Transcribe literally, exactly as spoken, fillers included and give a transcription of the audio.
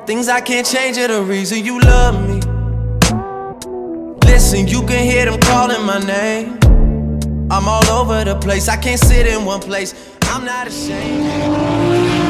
Things I can't change are the reason you love me. Listen, you can hear them calling my name. I'm all over the place, I can't sit in one place. I'm not ashamed.